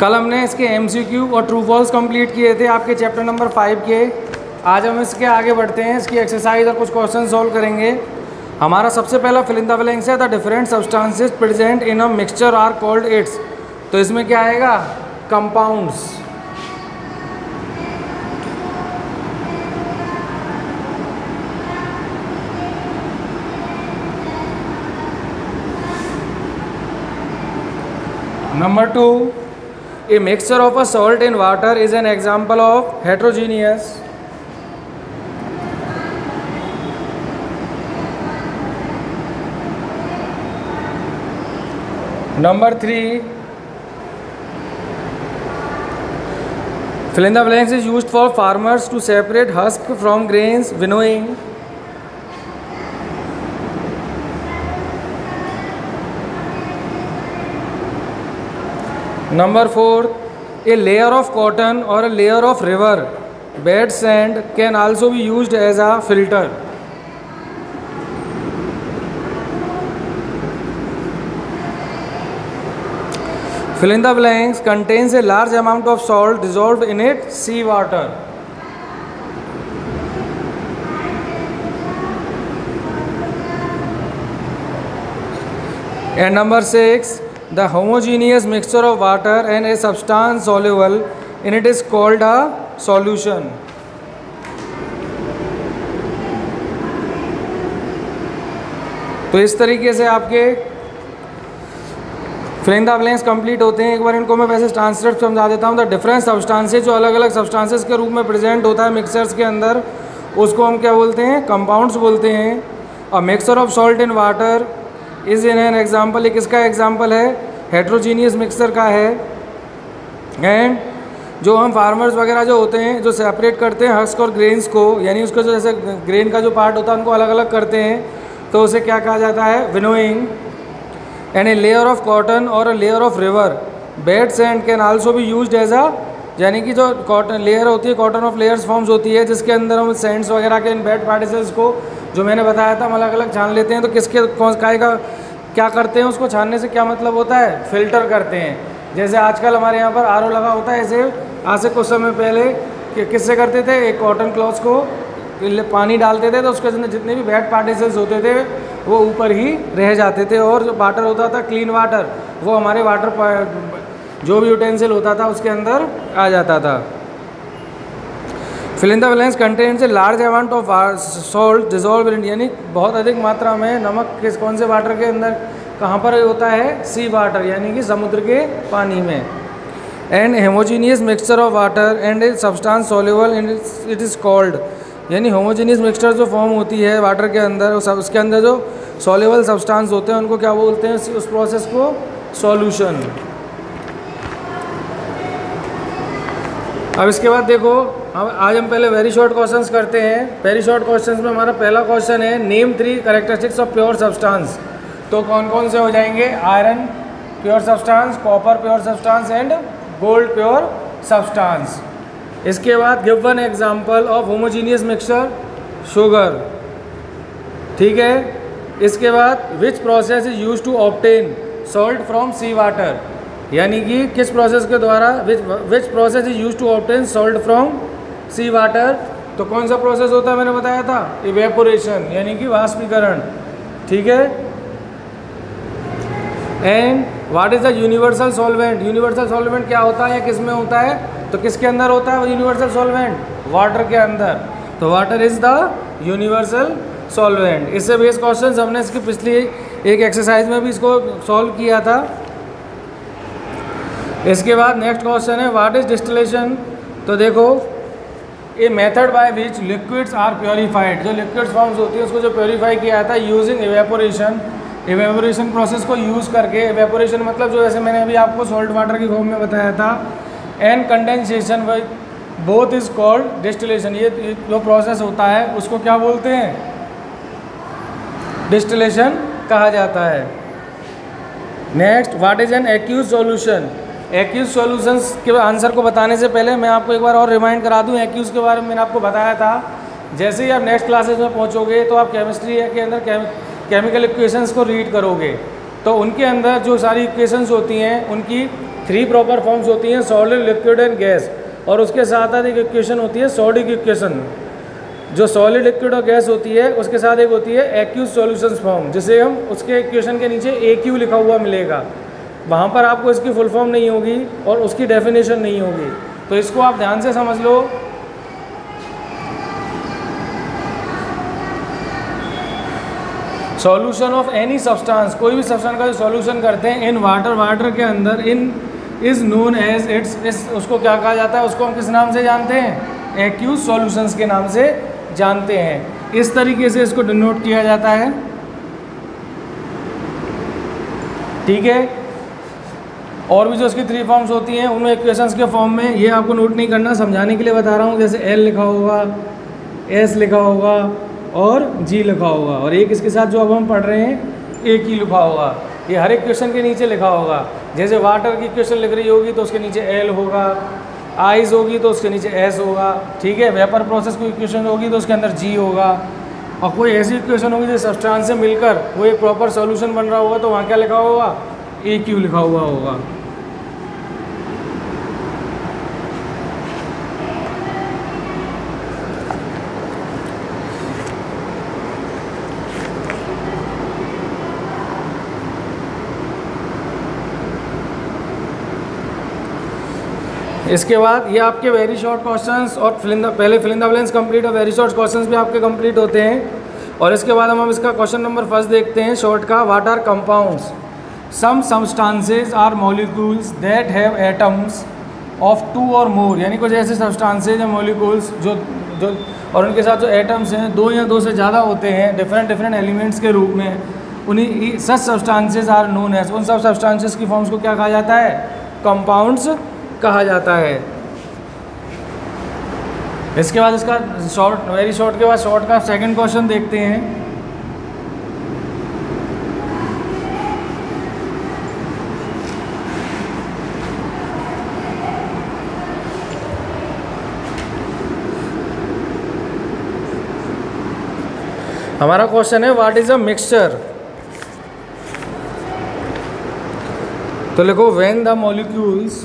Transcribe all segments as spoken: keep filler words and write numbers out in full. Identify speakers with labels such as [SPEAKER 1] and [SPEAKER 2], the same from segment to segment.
[SPEAKER 1] कल हमने इसके एमसीक्यू और ट्रू फॉल्स कंप्लीट किए थे आपके चैप्टर नंबर फाइव के। आज हम इसके आगे बढ़ते हैं, इसकी एक्सरसाइज और कुछ क्वेश्चन सॉल्व करेंगे। हमारा सबसे पहला फिल इन द ब्लैंक्स है the different substances present in a mixture are called its. तो इसमें क्या आएगा? Compounds. Number two, a mixture of a salt in water is an example of heterogeneous. Number three, fill in the blanks is used for farmers to separate husk from grains, winnowing. Number four, a layer of cotton or a layer of river bed sand can also be used as a filter. Fill in the blanks contains a large amount of salt dissolved in it sea water. And number six, the homogeneous mixture of water and a substance soluble in it is called a solution. तो इस तरीके से आपके fill in the blanks complete होते हैं। एक बार इनको मैं वैसे ट्रांसलेट समझा देता हूँ। द डिफरेंट सब्सटेंसेस, जो अलग अलग सब्सटेंसेस के रूप में प्रेजेंट होता है मिक्सचर्स के अंदर, उसको हम क्या बोलते हैं? कंपाउंड्स बोलते हैं। और mixture of salt in water is in an example, एक इसका एग्जाम्पल है, हेट्रोजीनियस मिक्सचर का है। एंड जो हम फार्मर्स वगैरह जो होते हैं, जो सेपरेट करते हैं हस्क और ग्रेन्स को, यानी उसको जो जैसे ग्रेन का जो पार्ट होता है उनको अलग अलग करते हैं, तो उसे क्या कहा जाता है? Winnowing. And a layer of cotton और a layer of river bed sand can also be used as a, यानी कि जो कॉटन लेयर होती है, कॉटन ऑफ लेयर्स फॉर्म्स होती है, जिसके अंदर हम सैंड्स वगैरह के इन बेड पार्टिकल्स को, जो मैंने बताया था, हम अलग अलग छान लेते हैं। तो किसके कौन काय का क्या करते हैं? उसको छानने से क्या मतलब होता है? फिल्टर करते हैं। जैसे आजकल हमारे यहाँ पर आर ओ लगा होता है, ऐसे आज से कुछ समय पहले कि किससे करते थे? एक कॉटन क्लॉथ्स को पानी डालते थे, तो उसके अंदर जितने भी बैड पार्टिकल्स होते थे वो ऊपर ही रह जाते थे, और जो वाटर होता था, क्लीन वाटर, वो हमारे वाटर जो भी यूटेंसिल होता था उसके अंदर आ जाता था। Fill in the blanks contains a large amount of salt dissolve in, यानी बहुत अधिक मात्रा में नमक किस कौन से वाटर के अंदर कहाँ पर होता है? सी वाटर, यानी कि समुद्र के पानी में। And homogeneous mixture of water and a substance soluble in it is called, यानी होमोजीनियस मिक्सचर जो फॉर्म होती है वाटर के अंदर, उसके अंदर जो सॉल्युबल सब्सटेंस होते हैं उनको क्या बोलते हैं? उस प्रोसेस को सॉल्यूशन। अब इसके बाद देखो, हम आज हम पहले वेरी शॉर्ट क्वेश्चंस करते हैं। वेरी शॉर्ट क्वेश्चंस में हमारा पहला क्वेश्चन है, name three characteristics of pure substance. तो कौन कौन से हो जाएंगे? Iron pure substance, copper pure substance and gold pure substance. इसके बाद give one example of homogeneous mixture, sugar. ठीक है। इसके बाद which process is use to obtain salt from sea water, यानी कि किस प्रोसेस के द्वारा, which which process is use to obtain salt from sea water. तो कौन सा प्रोसेस होता है? मैंने बताया था, इवेपोरेशन, यानी कि वाष्पीकरण। ठीक है। And what is the universal solvent, universal solvent क्या होता है या किस में होता है? तो किसके अंदर होता है यूनिवर्सल सॉल्वेंट? वाटर के अंदर। तो water is the universal solvent. इससे बेस क्वेश्चन हमने इसकी पिछली एक एक्सरसाइज में भी इसको सॉल्व किया था। इसके बाद नेक्स्ट क्वेश्चन है, व्हाट इज डिस्टिलेशन। तो देखो, a method by which liquids are purified, जो लिक्विड्स फॉर्म्स होती है उसको जो प्योरीफाई किया जाता है यूजिंग एवेपोरेशन, एवेपोरेशन प्रोसेस को यूज़ करके। एवेपोरेशन मतलब जो जैसे मैंने अभी आपको सॉल्ट वाटर की फॉर्म में बताया था। And condensation both is called distillation. ये जो प्रोसेस होता है उसको क्या बोलते हैं? डिस्टिलेशन कहा जाता है। Next, what is an aqueous solution. Aqueous solutions के आंसर को बताने से पहले मैं आपको एक बार और रिमाइंड करा दूं, एक्यूज के बारे में मैंने आपको बताया था। जैसे ही आप नेक्स्ट क्लासेस में पहुंचोगे तो आप केमिस्ट्री के अंदर केमिकल इक्वेशंस को रीड करोगे, तो उनके अंदर जो सारी इक्वेशंस होती हैं उनकी थ्री प्रॉपर फॉर्म्स होती हैं, सॉलिड, लिक्विड एंड गैस, और उसके साथ साथ एक इक्वेशन होती है सॉडिक इक्वेशन। जो सॉलिड, लिक्विड और गैस होती है उसके साथ एक होती है एक्यूज सॉल्यूशंस फॉर्म, जिसे हम उसके इक्वेशन के नीचे ए क्यू लिखा हुआ मिलेगा, वहाँ पर आपको इसकी फुल फॉर्म नहीं होगी और उसकी डेफिनेशन नहीं होगी, तो इसको आप ध्यान से समझ लो। सॉल्यूशन ऑफ एनी सब्सटेंस, कोई भी सब्सटेंस का जो सॉल्यूशन करते हैं इन वाटर, वाटर के अंदर, in is known as its, इस उसको क्या कहा जाता है, उसको हम किस नाम से जानते हैं, एक्यूज सॉल्यूशंस के नाम से जानते हैं। इस तरीके से इसको डिनोट किया जाता है, ठीक है। और भी जो इसकी थ्री फॉर्म्स होती हैं उनमें इक्वेशंस के फॉर्म में, ये आपको नोट नहीं करना, समझाने के लिए बता रहा हूँ। जैसे एल लिखा होगा, एस लिखा होगा और जी लिखा होगा, और एक इसके साथ जो अब हम पढ़ रहे हैं ए की लिखा होगा, ये हर एक क्वेश्चन के नीचे लिखा होगा। जैसे वाटर की क्वेश्चन लिख रही होगी तो उसके नीचे एल होगा, आइस होगी तो उसके नीचे एस होगा, ठीक है। वेपर प्रोसेस कोई इक्वेशन होगी तो उसके अंदर जी होगा, और कोई ऐसी इक्वेशन होगी जो सब्सटेंस से मिलकर वो एक प्रॉपर सॉल्यूशन बन रहा होगा तो वहाँ क्या लिखा होगा, ए क्यू लिखा हुआ होगा। इसके बाद ये आपके वेरी शॉर्ट क्वेश्चंस और फिल इन द, पहले fill in the blanks complete और वेरी शॉर्ट क्वेश्चंस भी आपके कंप्लीट होते हैं। और इसके बाद हम हम इसका क्वेश्चन नंबर फर्स्ट देखते हैं शॉर्ट का। What are compounds? Some substances are molecules that have atoms of two or more, यानी कुछ ऐसे सब्सटेंसेज या मॉलिक्यूल्स जो जो और उनके साथ जो एटम्स हैं दो या दो से ज़्यादा होते हैं डिफरेंट डिफरेंट एलिमेंट्स के रूप में, उन्हीं such substances are known as, उन सब सब्सटेंसेज की फॉर्म्स को क्या कहा जाता है, कंपाउंड्स कहा जाता है। इसके बाद इसका शॉर्ट, वेरी शॉर्ट के बाद शॉर्ट का सेकंड क्वेश्चन देखते हैं। हमारा क्वेश्चन है व्हाट इज अ मिक्सचर। तो लिखो when the molecules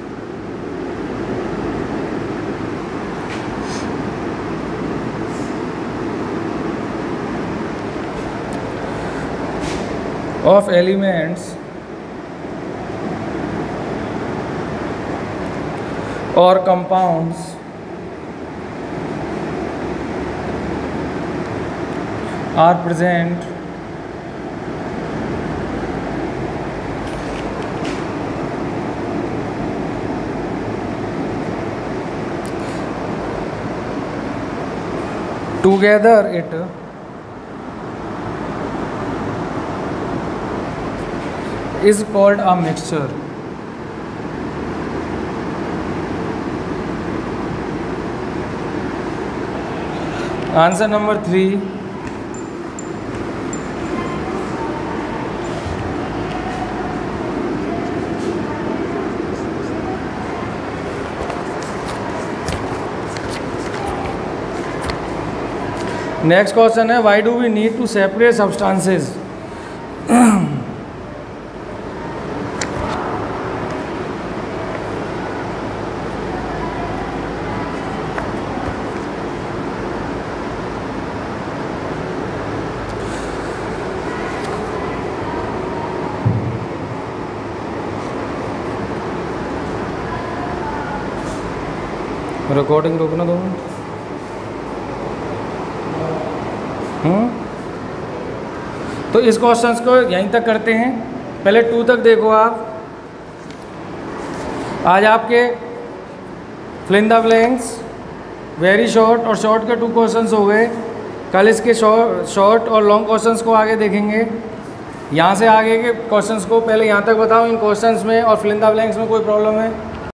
[SPEAKER 1] of elements or compounds are present together, it is called a mixture. Answer number three. Next question है why do we need to separate substances? Recording रोकना दो minute. हम्म तो इस questions को यहीं तक करते हैं। पहले टू तक देखो आप। आज आपके fill in the blanks, very short और शॉर्ट के टू क्वेश्चंस हो गए। कल इसके शॉर्ट और लॉन्ग क्वेश्चंस को आगे देखेंगे। यहाँ से आगे के क्वेश्चंस को पहले यहाँ तक बताओ। इन क्वेश्चंस में और फिल इन द ब्लैंक्स में कोई प्रॉब्लम है?